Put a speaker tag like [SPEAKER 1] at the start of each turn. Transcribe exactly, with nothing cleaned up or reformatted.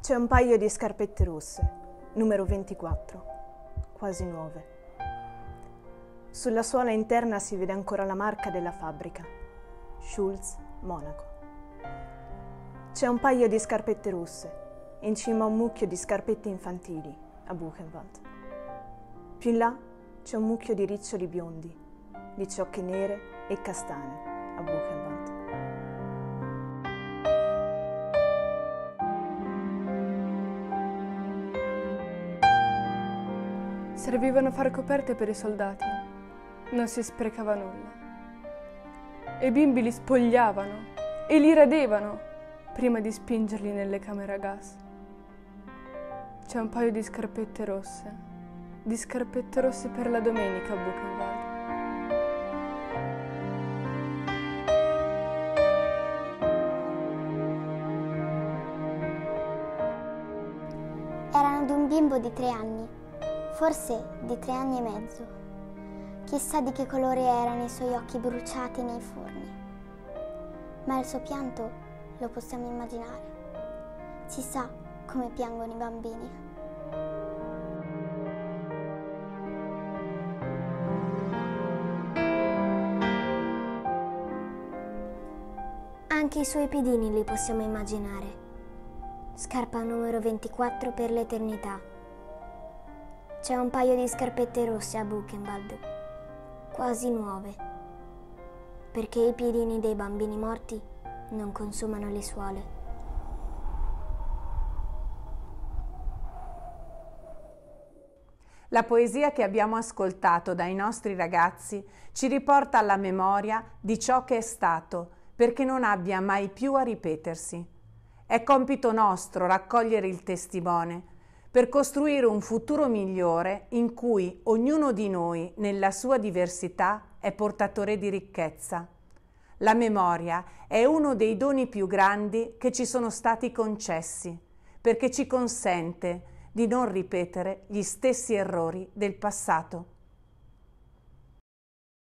[SPEAKER 1] C'è un paio di scarpette rosse, numero ventiquattro, quasi nuove. Sulla suola interna si vede ancora la marca della fabbrica, Schulz, Monaco. C'è un paio di scarpette rosse, in cima a un mucchio di scarpette infantili, a Buchenwald. Più in là c'è un mucchio di riccioli biondi, di ciocche nere e castane, a Buchenwald.
[SPEAKER 2] Servivano a far coperte per i soldati, non si sprecava nulla. E i bimbi li spogliavano e li radevano prima di spingerli nelle camere a gas. C'è un paio di scarpette rosse, di scarpette rosse per la domenica a Buchenwald.
[SPEAKER 3] Erano di un bimbo di tre anni, forse di tre anni e mezzo. Chissà di che colore erano i suoi occhi bruciati nei forni. Ma il suo pianto lo possiamo immaginare. Si sa come piangono i bambini. Anche i suoi piedini li possiamo immaginare. Scarpa numero ventiquattro per l'eternità. C'è un paio di scarpette rosse a Buchenwald, quasi nuove, perché i piedini dei bambini morti non consumano le suole.
[SPEAKER 4] La poesia che abbiamo ascoltato dai nostri ragazzi ci riporta alla memoria di ciò che è stato, perché non abbia mai più a ripetersi. È compito nostro raccogliere il testimone per costruire un futuro migliore in cui ognuno di noi, nella sua diversità, è portatore di ricchezza. La memoria è uno dei doni più grandi che ci sono stati concessi, perché ci consente di non ripetere gli stessi errori del passato.